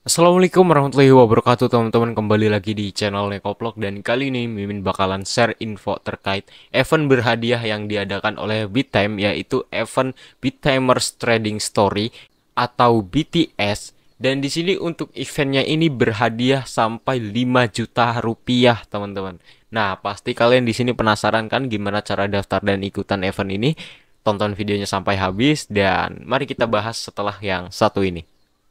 Assalamualaikum warahmatullahi wabarakatuh teman-teman, kembali lagi di channel Nekoplok. Dan kali ini Mimin bakalan share info terkait event berhadiah yang diadakan oleh Bittime, yaitu event Bittimers Trading Story atau BTS. Dan di sini untuk eventnya ini berhadiah sampai 5 juta rupiah teman-teman. Nah, pasti kalian di sini penasaran kan gimana cara daftar dan ikutan event ini? Tonton videonya sampai habis dan mari kita bahas setelah yang satu ini.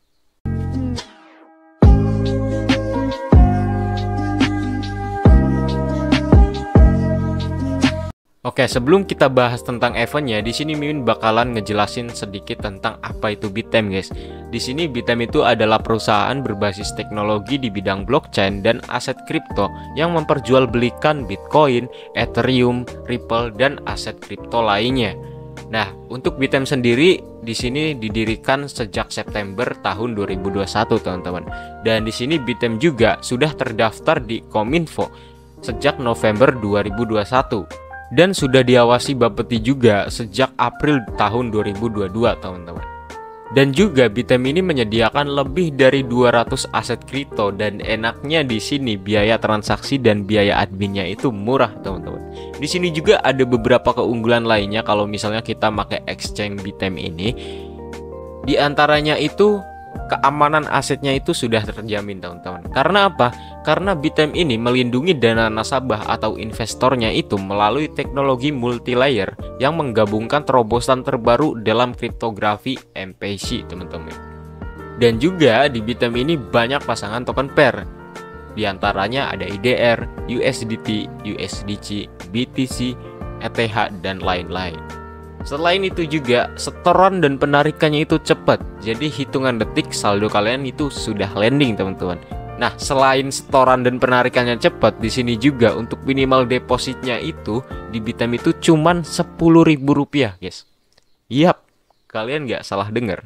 Oke, sebelum kita bahas tentang eventnya, di sini Mimin bakalan ngejelasin sedikit tentang apa itu Bittime, guys. Di sini Bittime itu adalah perusahaan berbasis teknologi di bidang blockchain dan aset kripto yang memperjualbelikan Bitcoin, Ethereum, Ripple, dan aset kripto lainnya. Nah, untuk Bittime sendiri di sini didirikan sejak September tahun 2021, teman-teman. Dan di sini Bittime juga sudah terdaftar di Kominfo sejak November 2021. Dan sudah diawasi Bapeti juga sejak April tahun 2022, teman-teman. Dan juga Bittime ini menyediakan lebih dari 200 aset kripto, dan enaknya di sini biaya transaksi dan biaya adminnya itu murah, teman-teman. Di sini juga ada beberapa keunggulan lainnya kalau misalnya kita pakai exchange Bittime ini. Di antaranya itu keamanan asetnya itu sudah terjamin, teman-teman. Karena apa? Karena Bittime ini melindungi dana nasabah atau investornya itu melalui teknologi multilayer yang menggabungkan terobosan terbaru dalam kriptografi MPC, teman-teman. Dan juga di Bittime ini banyak pasangan token pair. Di antaranya ada IDR, USDT, USDC, BTC, ETH, dan lain-lain. Selain itu juga setoran dan penarikannya itu cepat. Jadi hitungan detik saldo kalian itu sudah landing, teman-teman. Nah, selain setoran dan penarikannya cepat, di sini juga untuk minimal depositnya itu di Bittime itu cuman Rp10.000, guys. Yap, kalian nggak salah dengar.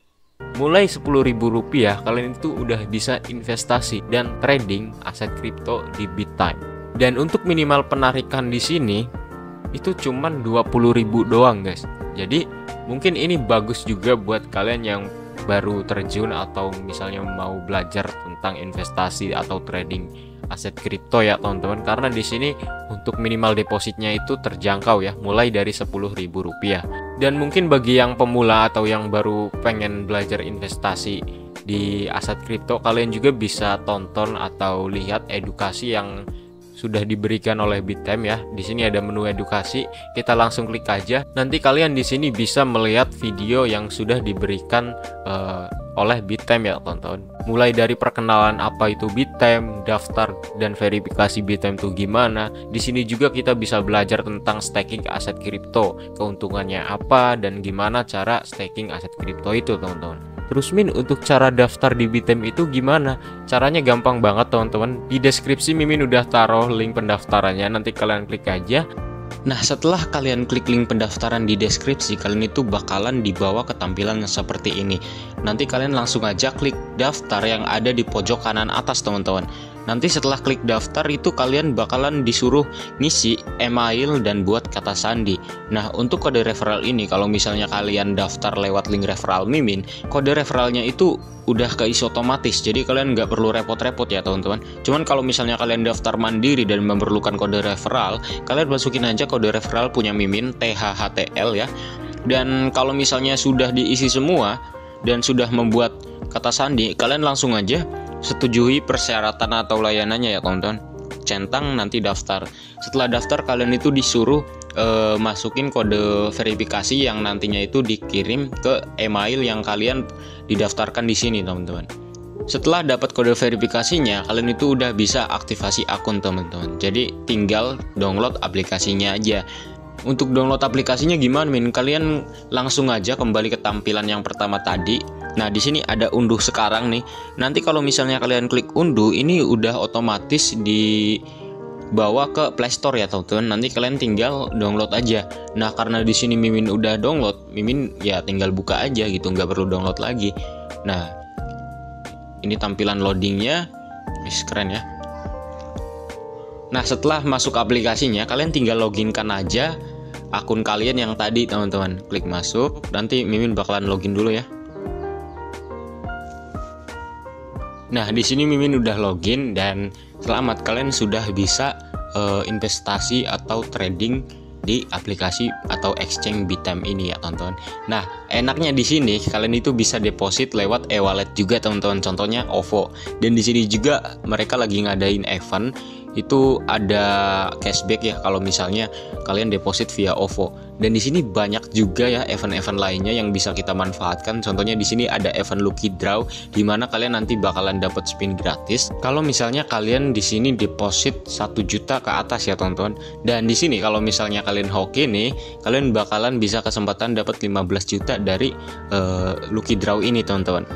Mulai Rp10.000 kalian itu udah bisa investasi dan trading aset kripto di Bittime. Dan untuk minimal penarikan di sini itu cuman 20.000 doang, guys. Jadi mungkin ini bagus juga buat kalian yang baru terjun atau misalnya mau belajar tentang investasi atau trading aset kripto ya, teman-teman. Karena di sini untuk minimal depositnya itu terjangkau ya, mulai dari Rp10.000. Dan mungkin bagi yang pemula atau yang baru pengen belajar investasi di aset kripto, kalian juga bisa tonton atau lihat edukasi yang sudah diberikan oleh Bittime ya. Di sini ada menu edukasi, kita langsung klik aja. Nanti kalian di sini bisa melihat video yang sudah diberikan oleh Bittime ya, teman-teman. Mulai dari perkenalan apa itu Bittime, daftar dan verifikasi Bittime itu gimana. Di sini juga kita bisa belajar tentang staking aset kripto, keuntungannya apa dan gimana cara staking aset kripto itu, teman-teman. Terus Min, untuk cara daftar di Bittime itu gimana? Caranya gampang banget, teman-teman. Di deskripsi Mimin udah taruh link pendaftarannya, nanti kalian klik aja. Nah, setelah kalian klik link pendaftaran di deskripsi, kalian itu bakalan dibawa ke tampilan seperti ini. Nanti kalian langsung aja klik daftar yang ada di pojok kanan atas, teman-teman. Nanti setelah klik daftar itu kalian bakalan disuruh ngisi email dan buat kata sandi. Nah, untuk kode referral ini, kalau misalnya kalian daftar lewat link referral Mimin, kode referralnya itu udah keisi otomatis. Jadi kalian nggak perlu repot-repot ya, teman-teman. Cuman kalau misalnya kalian daftar mandiri dan memerlukan kode referral, kalian masukin aja kode referral punya Mimin, THHTL ya. Dan kalau misalnya sudah diisi semua dan sudah membuat kata sandi, kalian langsung aja setujui persyaratan atau layanannya ya, teman-teman. Centang nanti daftar. Setelah daftar kalian itu disuruh masukin kode verifikasi yang nantinya itu dikirim ke email yang kalian didaftarkan di sini, teman-teman. Setelah dapat kode verifikasinya, kalian itu udah bisa aktivasi akun, teman-teman. Jadi tinggal download aplikasinya aja. Untuk download aplikasinya gimana, Min? Kalian langsung aja kembali ke tampilan yang pertama tadi. Nah, di sini ada unduh sekarang nih. Nanti kalau misalnya kalian klik unduh, ini udah otomatis dibawa ke Play Store ya, teman-teman. Nanti kalian tinggal download aja. Nah, karena di sini Mimin udah download, Mimin ya tinggal buka aja gitu, nggak perlu download lagi. Nah, ini tampilan loadingnya, keren ya. Nah, setelah masuk aplikasinya, kalian tinggal loginkan aja akun kalian yang tadi, teman-teman. Klik masuk, nanti Mimin bakalan login dulu ya. Nah, di sini Mimin udah login dan selamat, kalian sudah bisa investasi atau trading di aplikasi atau exchange Bittime ini ya teman-teman. Nah, enaknya di sini kalian itu bisa deposit lewat e-wallet juga teman-teman. Contohnya OVO. Dan di sini juga mereka lagi ngadain event, itu ada cashback ya kalau misalnya kalian deposit via OVO. Dan di sini banyak juga ya event-event lainnya yang bisa kita manfaatkan. Contohnya di sini ada event Lucky Draw di mana kalian nanti bakalan dapat spin gratis kalau misalnya kalian di sini deposit 1 juta ke atas ya teman-teman. Dan di sini kalau misalnya kalian hoki nih, kalian bakalan bisa kesempatan dapat 15 juta dari Lucky Draw ini teman-teman.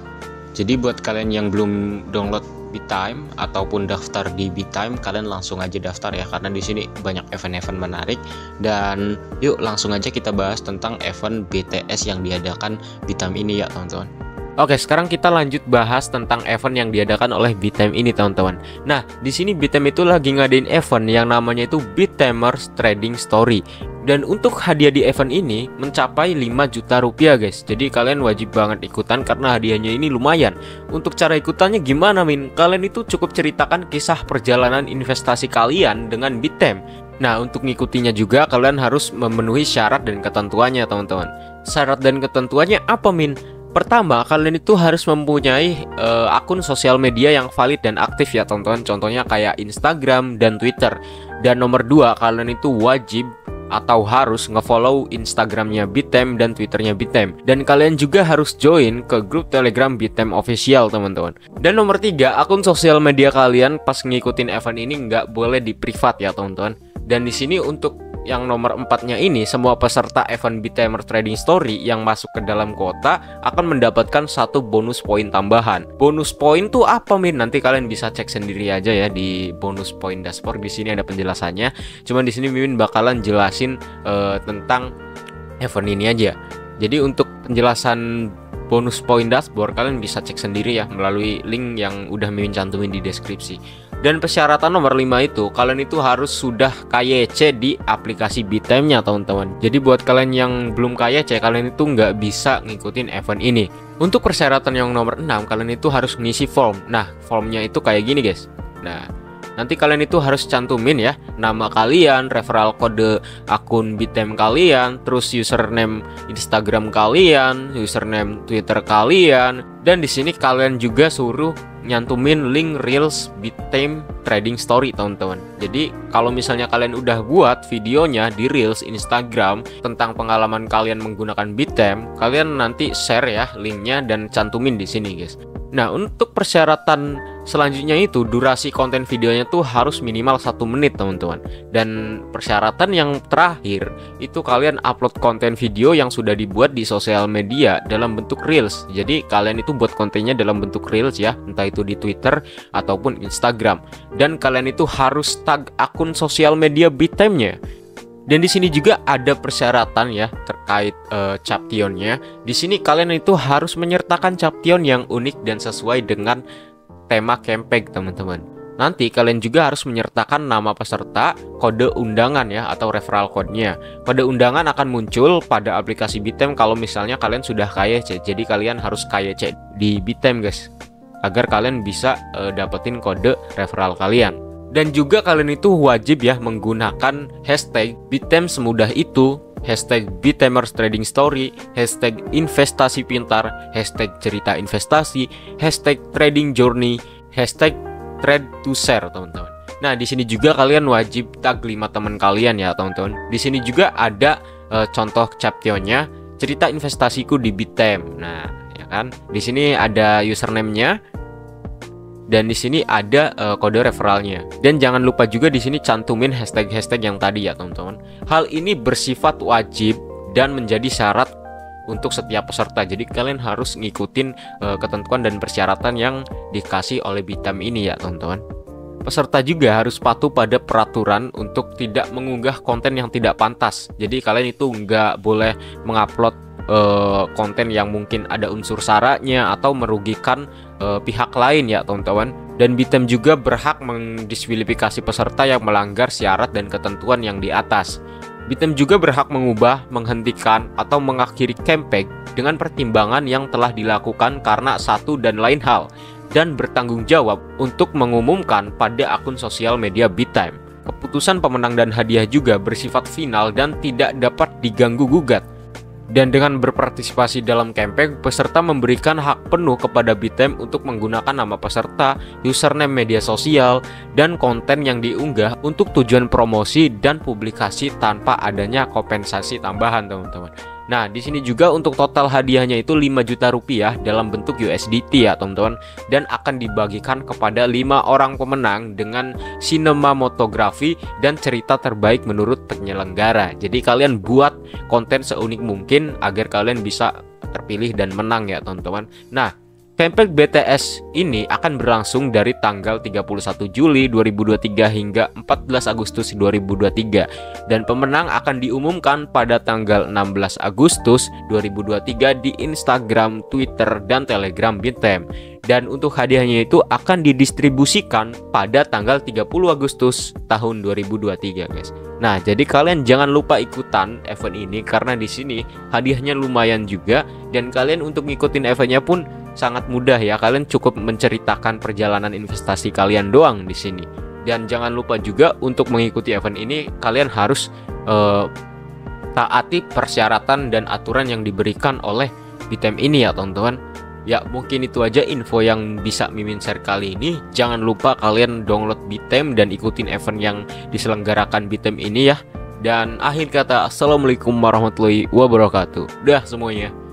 Jadi buat kalian yang belum download Bittime ataupun daftar di Bittime, kalian langsung aja daftar ya, karena di sini banyak event-event menarik. Dan yuk langsung aja kita bahas tentang event BTS yang diadakan Bittime ini ya teman-teman. Oke, sekarang kita lanjut bahas tentang event yang diadakan oleh Bittime ini teman-teman. Nah, di sini Bittime itu lagi ngadain event yang namanya itu Bittimers Trading Story. Dan untuk hadiah di event ini mencapai 5 juta rupiah guys. Jadi kalian wajib banget ikutan karena hadiahnya ini lumayan. Untuk cara ikutannya gimana Min? Kalian itu cukup ceritakan kisah perjalanan investasi kalian dengan Bittime. Nah, untuk ngikutinya juga kalian harus memenuhi syarat dan ketentuannya teman-teman. Syarat dan ketentuannya apa Min? Pertama, kalian itu harus mempunyai akun sosial media yang valid dan aktif ya teman-teman. Contohnya kayak Instagram dan Twitter. Dan nomor 2, kalian itu wajib atau harus ngefollow Instagramnya Bittime dan Twitternya Bittime. Dan kalian juga harus join ke grup Telegram Bittime Official teman-teman. Dan nomor 3, akun sosial media kalian pas ngikutin event ini nggak boleh di privat ya teman-teman. Dan di sini untuk yang nomor 4-nya ini, semua peserta event Bittimer Trading Story yang masuk ke dalam kota akan mendapatkan 1 bonus poin tambahan. Bonus poin tuh apa Min? Nanti kalian bisa cek sendiri aja ya di bonus poin dashboard. Di sini ada penjelasannya. Cuman di sini Mimin bakalan jelasin tentang event ini aja. Jadi untuk penjelasan bonus poin dashboard kalian bisa cek sendiri ya melalui link yang udah Mimin cantumin di deskripsi. Dan persyaratan nomor 5 itu, kalian itu harus sudah KYC di aplikasi Bittime-nya teman-teman. Jadi buat kalian yang belum KYC, kalian itu nggak bisa ngikutin event ini. Untuk persyaratan yang nomor 6, kalian itu harus ngisi form. Nah, formnya itu kayak gini guys. Nah, nanti kalian itu harus cantumin ya nama kalian, referral kode akun Bittime kalian, terus username Instagram kalian, username Twitter kalian, dan di sini kalian juga suruh nyantumin link Reels Bittime Trading Story teman-teman. Jadi kalau misalnya kalian udah buat videonya di Reels Instagram tentang pengalaman kalian menggunakan Bittime, kalian nanti share ya linknya dan cantumin di sini guys. Nah, untuk persyaratan selanjutnya itu durasi konten videonya tuh harus minimal 1 menit teman-teman. Dan persyaratan yang terakhir itu kalian upload konten video yang sudah dibuat di sosial media dalam bentuk Reels. Jadi kalian itu buat kontennya dalam bentuk Reels ya, entah itu di Twitter ataupun Instagram. Dan kalian itu harus tag akun sosial media Bittime-nya. Dan di sini juga ada persyaratan ya terkait captionnya. Di sini kalian itu harus menyertakan caption yang unik dan sesuai dengan tema campaign teman-teman. Nanti kalian juga harus menyertakan nama peserta, kode undangan ya atau referral code-nya. Kode undangan akan muncul pada aplikasi Bittime kalau misalnya kalian sudah KYC. Jadi kalian harus KYC di Bittime guys, agar kalian bisa dapetin kode referral kalian. Dan juga kalian itu wajib ya menggunakan hashtag Bittime semudah itu, hashtag Bittimers Trading Story, hashtag investasi pintar, hashtag cerita investasi, hashtag trading journey, hashtag trade to share teman-teman. Nah, di sini juga kalian wajib tag 5 teman kalian ya teman-teman. Di sini juga ada contoh captionnya, cerita investasiku di Bittime. Nah, ya kan? Di sini ada username-nya. Dan di sini ada kode referralnya. Dan jangan lupa juga di sini cantumin hashtag-hashtag yang tadi ya teman-teman. Hal ini bersifat wajib dan menjadi syarat untuk setiap peserta. Jadi kalian harus ngikutin ketentuan dan persyaratan yang dikasih oleh Bittime ini ya teman-teman. Peserta juga harus patuh pada peraturan untuk tidak mengunggah konten yang tidak pantas. Jadi kalian itu nggak boleh mengupload konten yang mungkin ada unsur saranya atau merugikan pihak lain ya teman-teman. Dan Bittime juga berhak mendiskualifikasi peserta yang melanggar syarat dan ketentuan yang di atas. Bittime juga berhak mengubah, menghentikan, atau mengakhiri campaign dengan pertimbangan yang telah dilakukan karena satu dan lain hal. dan bertanggung jawab untuk mengumumkan pada akun sosial media BitTime. Keputusan pemenang dan hadiah juga bersifat final dan tidak dapat diganggu-gugat. Dan dengan berpartisipasi dalam campaign, peserta memberikan hak penuh kepada BitTime untuk menggunakan nama peserta, username media sosial, dan konten yang diunggah untuk tujuan promosi dan publikasi tanpa adanya kompensasi tambahan, teman-teman. Nah, di sini juga untuk total hadiahnya itu 5 juta rupiah dalam bentuk USDT ya, teman-teman, dan akan dibagikan kepada 5 orang pemenang dengan sinematografi dan cerita terbaik menurut penyelenggara. Jadi kalian buat konten seunik mungkin agar kalian bisa terpilih dan menang ya, teman-teman. Nah, campaign BTS ini akan berlangsung dari tanggal 31 Juli 2023 hingga 14 Agustus 2023 dan pemenang akan diumumkan pada tanggal 16 Agustus 2023 di Instagram, Twitter, dan Telegram BitTime. Dan untuk hadiahnya itu akan didistribusikan pada tanggal 30 Agustus tahun 2023, guys. Nah, jadi kalian jangan lupa ikutan event ini karena di sini hadiahnya lumayan juga dan kalian untuk ngikutin eventnya pun sangat mudah ya. Kalian cukup menceritakan perjalanan investasi kalian doang di sini. Dan jangan lupa juga untuk mengikuti event ini kalian harus taati persyaratan dan aturan yang diberikan oleh BitTime ini ya, teman-teman. Ya, mungkin itu aja info yang bisa Mimin share kali ini. Jangan lupa kalian download BitTime dan ikutin event yang diselenggarakan BitTime ini ya. Dan akhir kata, assalamualaikum warahmatullahi wabarakatuh. Udah semuanya.